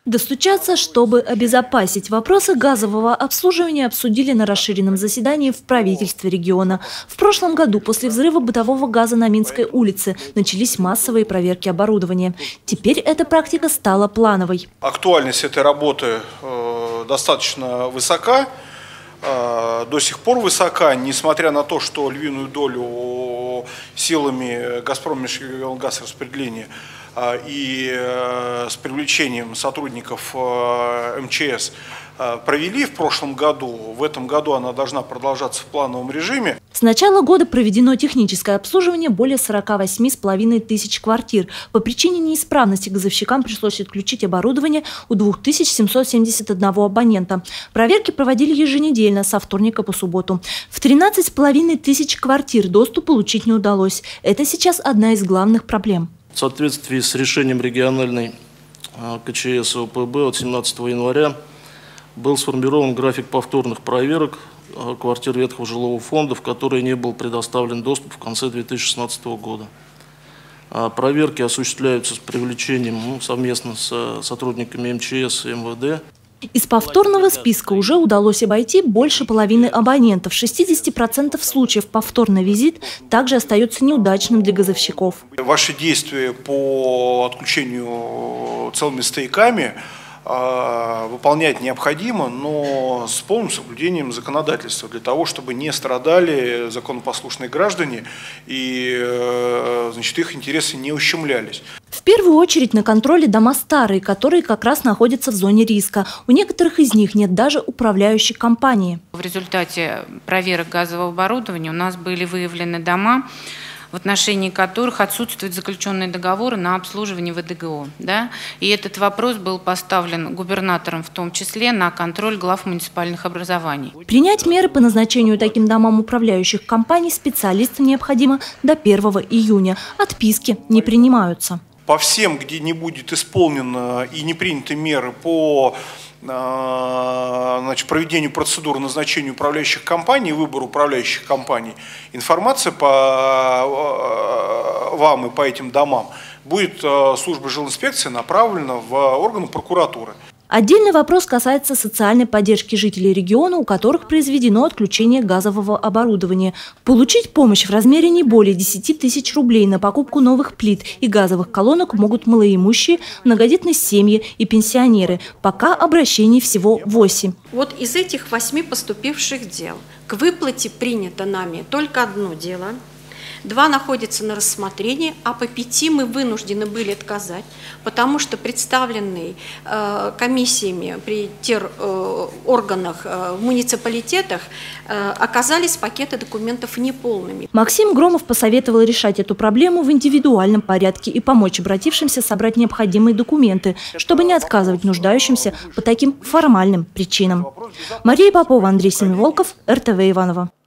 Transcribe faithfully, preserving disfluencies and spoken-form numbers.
Достучаться, чтобы обезопасить. Вопросы газового обслуживания обсудили на расширенном заседании в правительстве региона. В прошлом году после взрыва бытового газа на Минской улице начались массовые проверки оборудования. Теперь эта практика стала плановой. Актуальность этой работы э, достаточно высока, э, до сих пор высока, несмотря на то, что львиную долю силами «Газпром» межрегионгазраспределения и с привлечением сотрудников эм че эс провели в прошлом году. В этом году она должна продолжаться в плановом режиме. С начала года проведено техническое обслуживание более сорока восьми с половиной тысяч квартир. По причине неисправности газовщикам пришлось отключить оборудование у двух тысяч семисот семидесяти одного абонента. Проверки проводили еженедельно со вторника по субботу. В тринадцать с половиной тысяч квартир доступ получить не удалось. Это сейчас одна из главных проблем. В соответствии с решением региональной ка че эс и о пэ бэ от семнадцатого января был сформирован график повторных проверок квартир ветхого жилого фонда, в которые не был предоставлен доступ в конце две тысячи шестнадцатого года. Проверки осуществляются с привлечением ну, совместно с сотрудниками эм че эс и эм вэ дэ. Из повторного списка уже удалось обойти больше половины абонентов. В шестидесяти процентах случаев повторный визит также остается неудачным для газовщиков. Ваши действия по отключению целыми стояками выполнять необходимо, но с полным соблюдением законодательства, для того, чтобы не страдали законопослушные граждане и значит, их интересы не ущемлялись. В первую очередь на контроле дома старые, которые как раз находятся в зоне риска. У некоторых из них нет даже управляющей компании. В результате проверок газового оборудования у нас были выявлены дома, в отношении которых отсутствуют заключенные договоры на обслуживание вэ дэ гэ о. Да? И этот вопрос был поставлен губернатором в том числе на контроль глав муниципальных образований. Принять меры по назначению таким домам управляющих компаний специалистам необходимо до первого июня. Отписки не принимаются. По всем, где не будет исполнено и не приняты меры по значит, проведению процедуры назначения управляющих компаний, выбору управляющих компаний, информация по вам и по этим домам будет службой жилинспекции направлена в органы прокуратуры. Отдельный вопрос касается социальной поддержки жителей региона, у которых произведено отключение газового оборудования. Получить помощь в размере не более десяти тысяч рублей на покупку новых плит и газовых колонок могут малоимущие, многодетные семьи и пенсионеры. Пока обращений всего восемь. Вот из этих восьми поступивших дел к выплате принято нами только одно дело. Два находятся на рассмотрении, а по пяти мы вынуждены были отказать, потому что представленные э, комиссиями при тер э, органах э, в муниципалитетах э, оказались пакеты документов неполными. Максим Громов посоветовал решать эту проблему в индивидуальном порядке и помочь обратившимся собрать необходимые документы, чтобы не отказывать нуждающимся по таким формальным причинам. Мария Попова, Андрей Семиволков, эр тэ вэ Иваново.